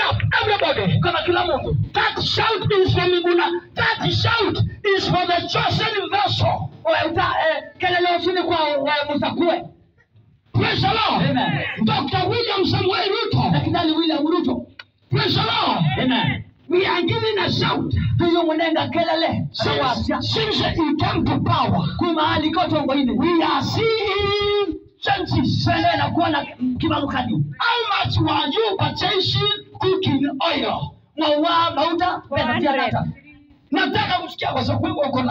up, everybody. Kama kila mtu. That shout is from Miguna. That shout is for the chosen vessel. Kelele usini kwa Musakwe. Praise the Lord. Amen. Dr. William Samuel Ruto. Daktari William Ruto. Praise the Lord. Amen. We are giving a shout. Tuyo mwenenga kelele. Since he came to power, Kumahali kote ngwini. we are seeing changes. Sasa na kuona kimalukani. How much were you purchasing cooking oil? Mwa mauta pesa tiarata. Nataka kusikia kwa sababu wewe uko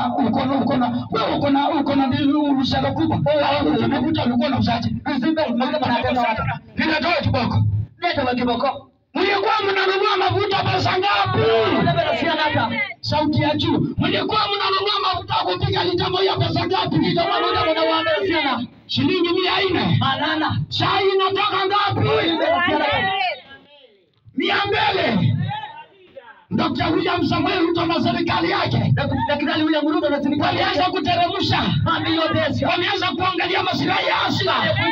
na ushaka kubwa. Unakuta ulikuwa na usaji. Mafuta banatenda watu. Ninatoa kiboko. Leta wa kiboko. Mlikuwa mnanunua mafuta pesa ngapi? Sauti ya juu. Mlikuwa mnanunua mafuta kupika lita moja pesa ngapi? Lita moja mnawaambia shilingi 400. Manana. Chai inatoka ngapi? 200. Dr. William Samuel Ruto na serikali yake. Daktari William Ruto na serikali walianza kuteremsha. Wameanza kuangalia maslahi ya asili.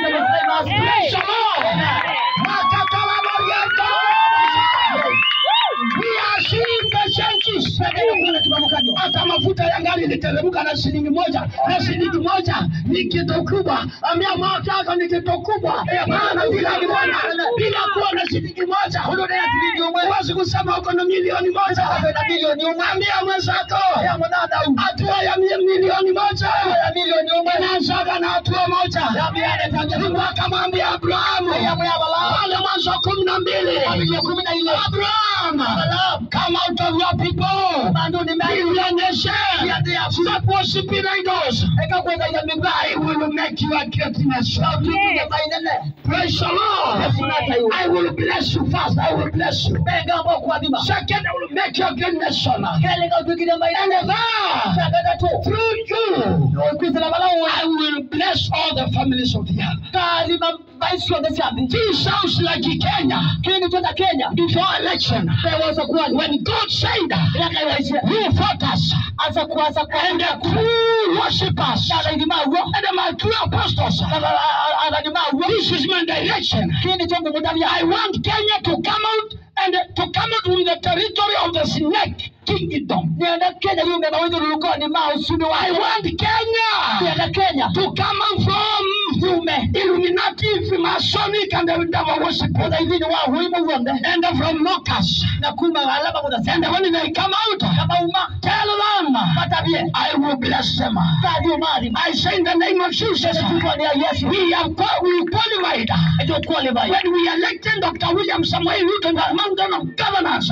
We are seeing the changes. Hata mafuta ya gari iliteremka na shilingi moja. Na shilingi moja ni kitu kubwa. Ambia mwaka ni kitu kubwa. Maana bila kuwa na shilingi moja huwezi kusema uko na milioni moja. Ambia mwenzako hatua ya milioni moja inaanza na hatua moja. Mungu akamwambia Abrahamu pale Mwanzo 12, Abraham, come out of your people, leave your nation, stop worshiping idols. I will make you a great nation. Praise the Lord. I will bless you first. I will bless you. Second, I will make you a great nation. And through you, I will bless all the families of the earth. This sounds like Kenya. Before election, when God said, who fought us, and the true worshippers, and my true apostles, this is my direction. I want Kenya to come out, and to come out with the territory of the snake kingdom. I want Kenya to come out from Illuminati, Masonic, and the devil worship, and from mockers. And when they come out, tell them, I will bless them. I say in the name of Jesus, we qualified. When we elected Dr. William Samuel Ruto in the mountain of governors,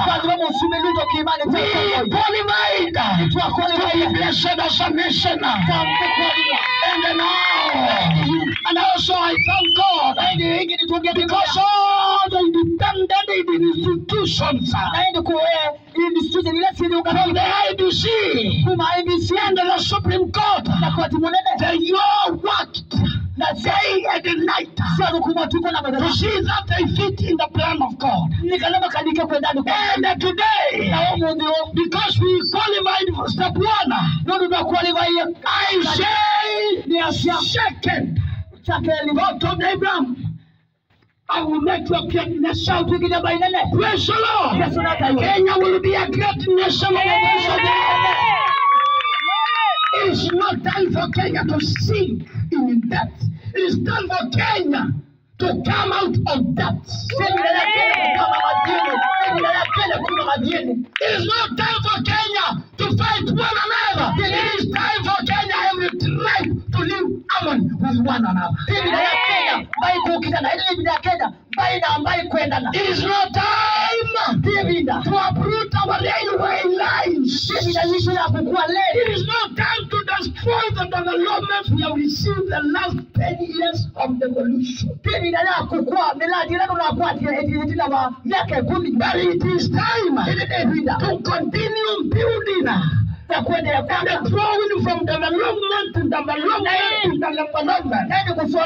we qualified to be blessed as a nation. And now, and also I thank God because all the independent institutions from the IBC and the Supreme Court, they all worked day and night to see that they fit in the plan of God. And today, because we qualified for step 1, I say second. God told Abraham, I will make you a great nation. Praise the Lord. Kenya will be a great nation. It is not time for Kenya to sink in debt. It is time for Kenya to come out of debt. It is not time for Kenya to fight one another. It is time for Kenya every tribe to live common with one another. It is not time to uproot our railway lines. It is not time to destroy the developments we have received the last 10 years of devolution. But it is time to continue building and growing from development to development.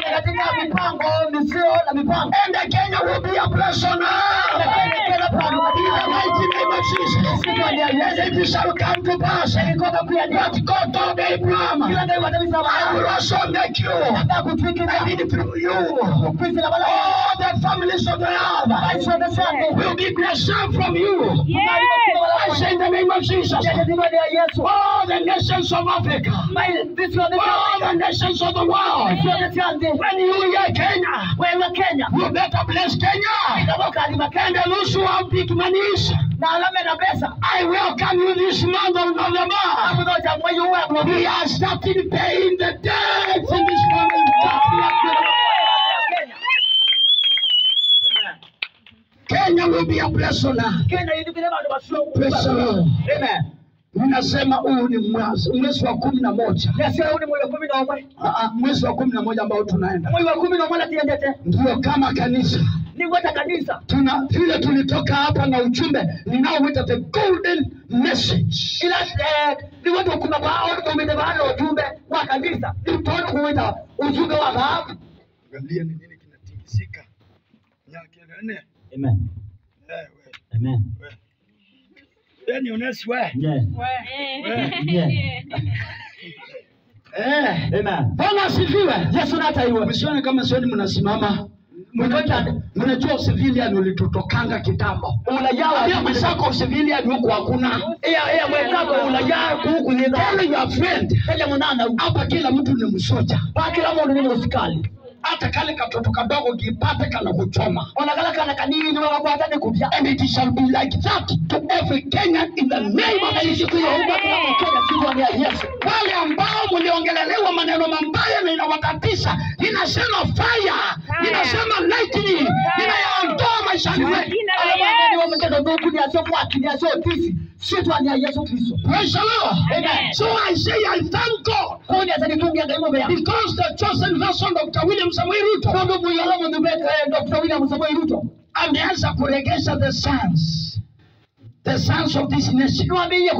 And Kenya will be a blessing. In the mighty name of Jesus. Yes, it shall come to pass. What God told Abraham, I will also make you. I mean through you. All the families of the earth will be blessed from you. I say in the name of Jesus. All the nations of Africa. All the nations of the world. When you hear Kenya, you better bless Kenya. And those who have big monies, I welcome you this month of November. We are starting paying the debts in this moment. Kenya will be a blessing now. Praise the Lord. Amen. Ninasema huu ni mwezi wa 11. Nasema huu ni mwezi wa 11. Mwezi wa 11 ambao tunaenda. Mwezi wa 11 tiendete. Ndio kama kanisa. Ni wote kanisa. Vile tulitoka hapa na ujumbe ninaoita the golden message. Ila ni wote kuna wao tumebeba ujumbe wa kanisa. Ndio kuita ujumbe wa dhahabu. Angalia ni nini kinatikisika. Nyake nene. Amen. Amen. Then honest way. Yeah. Amen. Bwana asifiwe. Yesu hata hiyo. Msione kama sioni mnasimama. Mnajua civilian ulitutokanga kitambo. Unajua msako civilian huko hakuna. Mwenzako unajua huko ni tell your friend. Kaya mwanana hapa kila mtu ni msoja. Kila mtu ni msikali. Hata kale katoto kadogo kipate kana kuchoma. Onakala kana kanini wakakwata ni kupya. And it shall be like that to every Kenyan in the name of Jesus. Wale ambao mliongelelewa maneno mabaya na inawatatisha, inasema fire, inasema lightning, inayaondoa maishani mwetu. Praise the Lord. Amen. So I say I thank God because the chosen vessel Dr. William Samoei Ruto ameanza kuregesha the sons of this nation.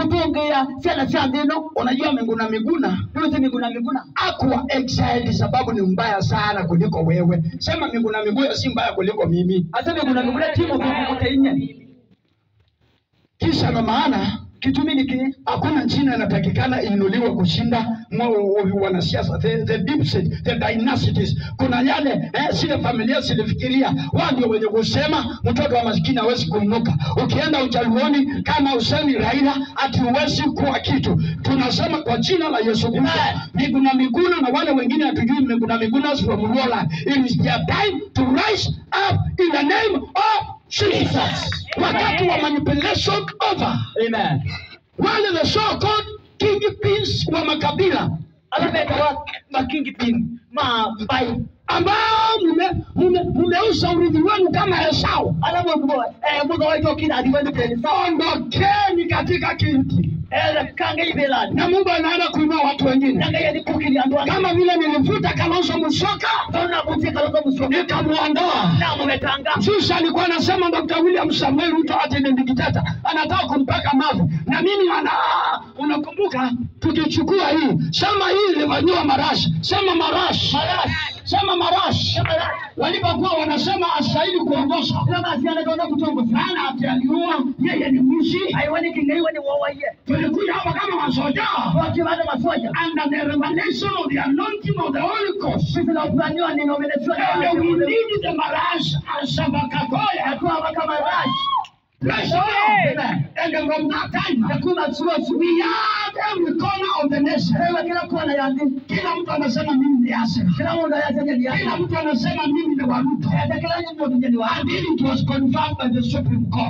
Unajua Miguna akuwa exiled sababu ni mbaya sana kuliko wewe. Sema Miguna si mbaya kuliko mimi. Asema Miguna timu kukutenye. Kisha na maana kitumini hakuna nchini anatakikana inuliwe kushinda wanasiasa, the deep state, the dynasties. Kuna yale zile familia zilifikiria wao ndio wenye kusema mtoto wa maskini hawezi kuinuka. Ukienda uchaguoni kama usemi Raila ati huwezi kuwa kitu. Tunasema kwa jina la Yesu Kristo, Miguna na wale wengine hatujui Miguna from Roland. It is their time to rise up in the name of Jesus. Wakati wa manipulation over. Amen. Wale the so-called kingpins wa makabila. Alabeka wa kingpin mabai ambao mmeuza urithi wenu kama Esau. Alamu Mungu waito kina adivani kwa Esau. Ondokeni katika kiti. Na Mungu anaenda kuinua watu wengine. Kama vile nilivuta Kalonzo Musyoka, nikamuondoa. Sisi alikuwa anasema Dr. William Samoei Ruto ati ni dikteta, anataka kumpaka mavu. Na mimi unakumbuka tukichukua hii, sema hii ilivanywa marashi, sema marashi. Sema marashi. Walipokuwa wanasema astahili kuongoza. Kama asianataka kutongoza. Maana ati aliua yeye ni mwizi. Haiwani kingeiwa ni wawa yeye. Tulikuja hapa kama masoja. Wakiwada masoja. Under the revelation of the anointing of the Holy Ghost. Sisi na upaniwa ni nomination. And we need the marashi. Asabakatoya. Hatuwa kama marashi. Praise the Lord. And from that time, we have every corner of the nation. Kila mtu anasema mimi ni Asa. Kila mtu anasema mimi ni Waruto. And it was confirmed by the Supreme Court.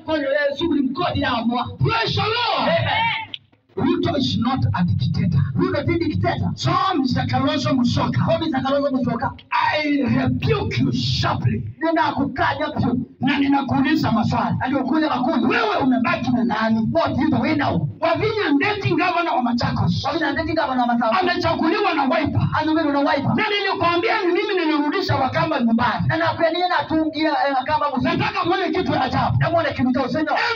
Praise the Lord. Ruto is not a dictator. Ruto is a dictator. So, Mr. Kalonzo Musyoka, I rebuke you sharply. Na ninakuuliza maswali. Wewe umebaki na nani? What do you do now? Wavinya Ndeti governor wa Machakos. Amechaguliwa na Wiper. Na nilikwambia ni mimi nilirudisha Wakamba nyumbani. Nataka muone kitu ya ajabu. Enda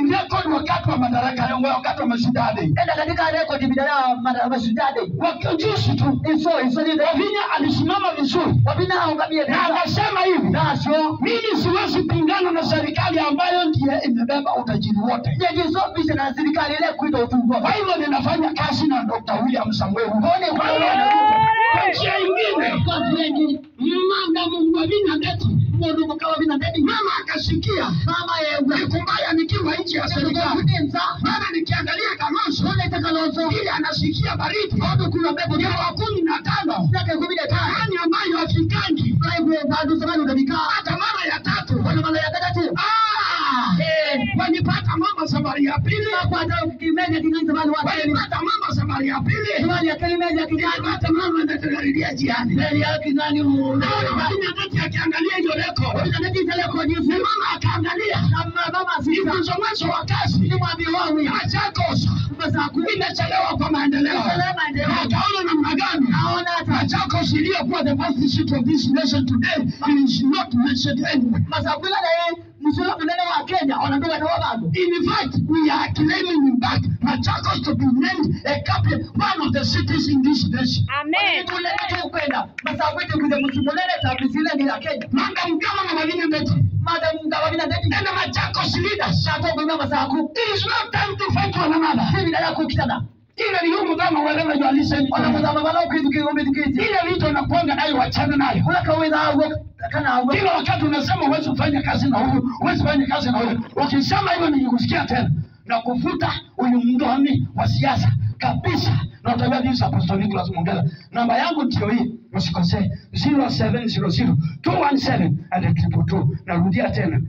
ulirekodi wakati wa madaraka yao, wakati wa Mashujaa Day. Enda katika rekodi bidara Mashujaa Day. Wakijusi tu. Iso ni Wavinya alisimama vizuri. Wavinya angamia na akasema hivi. Nasho Mimi siwezi pingana na serikali ambayo ndiye imebeba utajiri wote. Yeye zote na serikali ile kuita utumwa. Kwa hivyo ninafanya kazi na Dr. William Samuel. Mbona kwa njia nyingine? Kwa njia nyingine. Mama Mungu Vinadeti. Mungu mkawa Vinadeti. Mama akasikia. Mama yeye kumbaya nikiwa nje ya serikali. Mama nikiangalia Kalonzo. Wale Kalonzo. Ile anasikia baridi. Bado kuna pepo ya 15. Miaka 15. Yaani ambayo afikangi. Bado sababu ndabikaa hata mara ya 3. Kwa mara ya 3. Wanipata mama safari ya pili. Kwa hata kimeja kinganza bado watu. Wanipata mama safari ya pili. Safari ya kimeja kinganza hata mama ndatagaridia jiani. Mbele yake nani muone. Vinadeti akiangalia hiyo record. Vinadeti ile record hiyo mama akaangalia. Mama sisi msomaji wa kazi. Ni mwambie wao achakosa. Sasa imechelewa kwa maendeleo. Akaona namna gani? Naona Machakos iliyokuwa the first city of this nation today is not mentioned anywhere. Masakula na yeye msula mnene wa Kenya wanapewa na wabado. In fact, we are claiming back Machakos to be named a capital, one of the cities in this nation. Amen. Tulete kwenda Masakwetu kuja msimulele tabisile ni ya Kenya. Madam Gavana Vinadeti. Madam Gavana Vinadeti. And the Machakos leaders. Shato kwa Masaku. It is not time to fight one another. Sisi ndio kukitana. Ile ni huko kama whatever you are listening. Wanamzama wala kitu kiombe dikiti. Ile vitu unakwenda nayo wachana nayo. Unakaweza au kana au. Kila wakati unasema huwezi kufanya kazi na huyu, huwezi kufanya kazi na huyu. Ukisema hivyo nikusikia tena na kufuta huyu mndoni wa siasa kabisa. Na utaambia this Apostle Nicholas Mongela. Namba yangu ndio hii, usikosee. 0700 217 and 222. Narudia tena.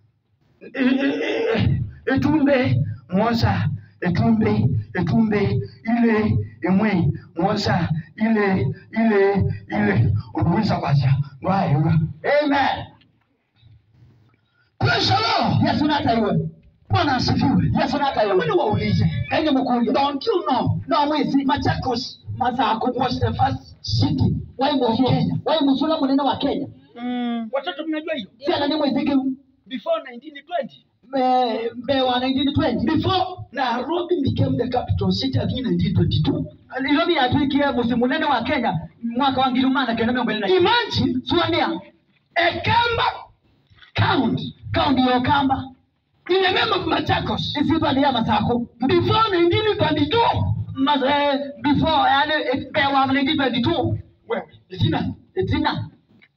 Etumbe Mwanza, etumbe ile emwe Mwanza ile unaweza kwacha. Amen. Praise the Lord. Yesu nata iwe. Bwana asifiwe. Yesu nata iwe. Wewe waulize. Kaje mkuja. Don't you know? No mwezi Machakos Masako was the first city of Kenya. Wai musula munene wa Kenya. Watoto mnajua hiyo? Sasa ni mwezi Before 1920. Wa 1920. Before Nairobi became the capital city in 1922. Nairobi yatuikie musimunene wa Kenya mwaka wa 2020. Imagine Suania Ekamba county ya Kamba. In the name of Machakos. Isipa ni ya Masako. Before 1922. Before yani wa 1922. Well, Etina.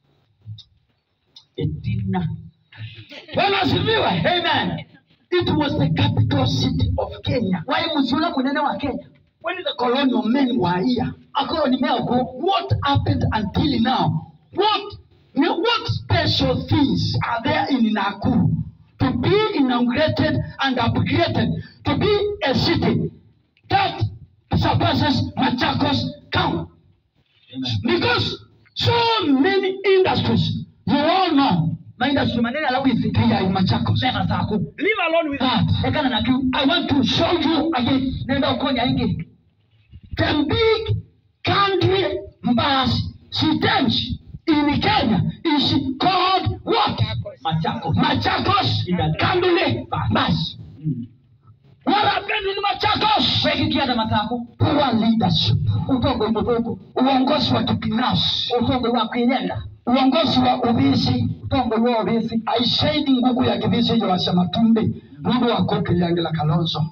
Bwana asifiwe. Amen. It was the capital city of Kenya. Wai musula munene wa Kenya. When the colonial men were here, what happened until now? What special things are there in Nakuru to be inaugurated and upgraded to be a city that surpasses Machakos County? Because so many industries, you all know, Industry manene alawizi here in Machakos. Leave alone with that. I want to show you again. Nenda ukonya ingi. The big country Mbasi City in Kenya is called what? Machakos Kandule Mbasi. What happened in Machakos? Wekikia Masako. Poor leadership. Utongo mtoko. Uongozi wa kibinafsi. Utongo wa kuinyenda. Uongozi wa ubisi. Utongo wa ubisi. I said ngugu ya kibisi ya wasema tumbe. Mungu wa koke yangela Kalonzo.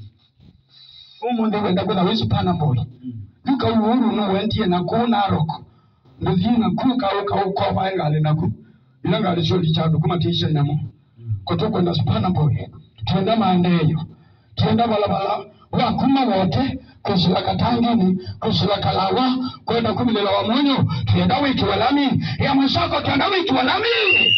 Umunde wenda kuna wezi pana boy. Yuka uhuru no wentie na kuna aroko. Muzina kuka uka waengale naku. Ilanga alisoli chadu kuma tisha nyamo. Kotoko na spana boy. Tuenda maandeyo. Tuenda balabala. Wakuma wote. Kusila katangini. Kusila kalawa. Kwenda kumilela wa mwenyo. Tuenda wiki walami. Ya mwensako tuenda wiki walami.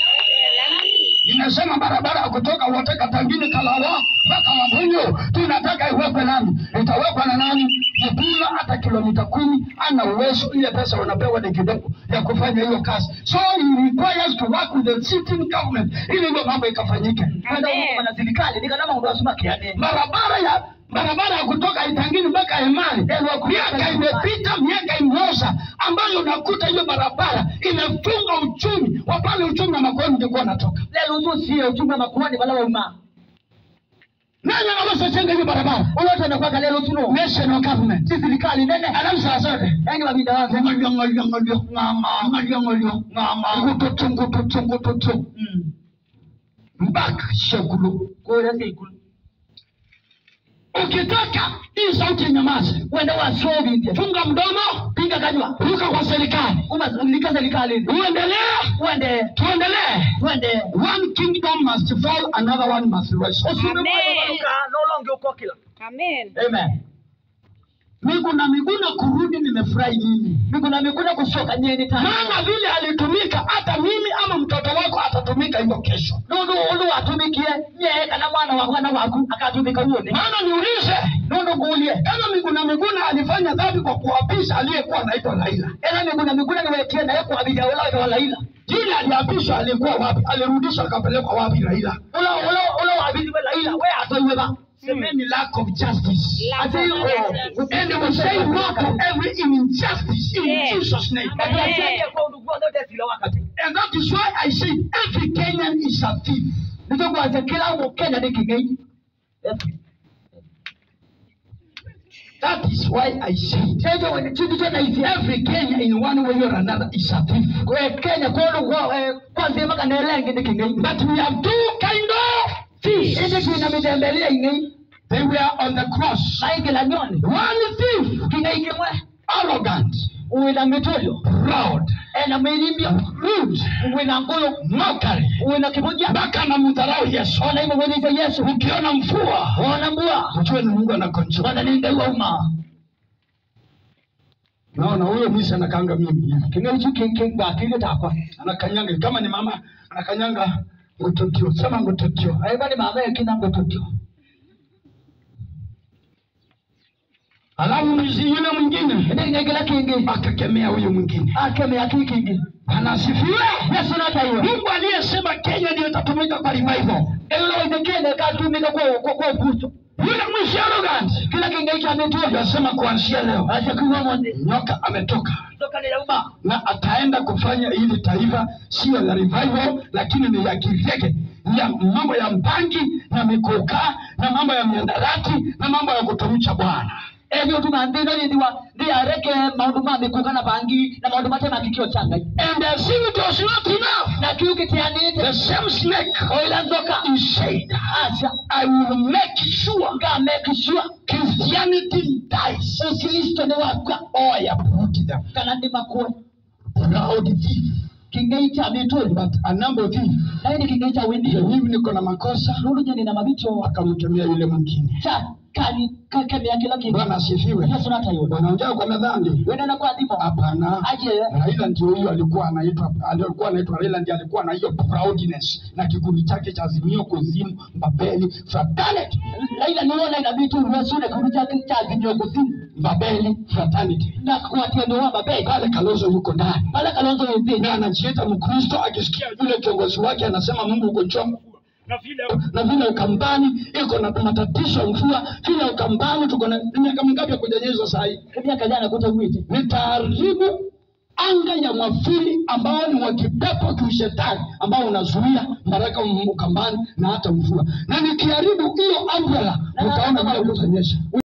Inasema barabara kutoka wote katangini Kalawa mpaka Wabunyo tunataka iwekwe lami. Itawekwa na nani? Mpula hata kilomita 10 ana uwezo, ile pesa wanapewa ni kidogo ya kufanya hiyo kazi. So he requires to work with the sitting government ili hiyo mambo ikafanyike. Kwenda huko na serikali ni kama unasema kiani. Barabara ya kutoka Itangini mpaka Emali. Miaka imepita, miaka imeoza ambayo unakuta hiyo barabara inafunga uchumi. Wapale uchumi na makwani ndiko natoka. Leo uso sio uchumi wa makwani wala wa umma. Nani anaweza jenga hiyo barabara? Olote anakuwa lelo tuno. National government. Si serikali nene. Alamu saa zote. Yaani wabida wangu. Ngolio. Ngutoto. Mbaka shakulu. Kwa hiyo ikulu. Ukitaka hii sauti nyamaze, Wende wa sobi ndia. funga mdomo, Pinga kanywa. ruka kwa serikali. Lika serikali. Tuendelee. Wende. One kingdom must fall, another one must rise. Usiwe mwana waluka no longer uko kila. Amen. Amen. Miguna kurudi nimefurahi mimi. Miguna kushoka nyeni tani. Maana vile alitumika hata mimi ama mtoto wako atatumika hiyo kesho. Nundu atumikie nye kana mwana waku akatumika uone. Maana niulize, Nundu ngulie. kama Miguna alifanya dhambi kwa kuapisha aliyekuwa anaitwa Raila. Ela Miguna niwetie na yako abija wala Raila. Yule aliapishwa alikuwa wapi? Alirudishwa akapelekwa wapi Raila? Ulo abiji wa Raila. We atoiwe ba. Semeni lack of justice. Lack of justice. And they will say no to every injustice in Jesus' name. Amen. And that is why I say every Kenyan is a thief. That is why I say every Kenyan in one way or another is a thief. But we have two kind of thieves. They were on the cross. One thief, arrogant, proud, rude, mockery, mpaka na mdharau Yesu. Ukiona mvua, ujue ni Mungu anakontrola. Naona huyo mwisho anakanga mimi. Anakanyanga kama ni mama anakanyanga ngototio. Sema ngototio. Alafu yule mwingine akakemea huyo mwingine. Anasifiwe. Mungu aliyesema Kenya ndio itatumika kwa revival. Yule mwisho arrogant. Anasema kuanzia leo nyoka ametoka. Na ataenda kufanya hili taifa sio la revival lakini ni ya kirege. Ya mambo ya mpangi na mikoka na mambo ya miandarati na mambo ya kutumcha Bwana. And the as if it was not enough, the same snake is said, I will make sure Christianity dies. Oh, I uproot them. Proud thief. But a number of thieves. Hivi niko na makosa. Akamkemea yule mwingine. Bwana asifiwe. Wanaongea kwa madhambi. Hapana. Raila ndio huyo alikuwa anaitwa Raila ndiye alikuwa na hiyo proudness na kikundi chake cha Azimio Kuzimu Mbabeli fraternity. Raila niona inabitu rasule kikundi chake cha Azimio Kuzimu Mbabeli fraternity. Na kuatia ndoa Mbabeli. Pale Kalonzo yuko ndani. Pale Kalonzo yuko na anajiita Mkristo akisikia yule kiongozi wake anasema Mungu uko chongo. Na vile Ukambani iko na matatizo mvua, vile Ukambani tuko na miaka mingapi ya kujanyesha saa hii? Miaka jana kuta uite. Nitaharibu anga ya mwafuli ambao ni wa kipepo kishetani ambao unazuia baraka Ukambani na hata mvua. Na nikiharibu hiyo umbrella utaona vile kutanyesha.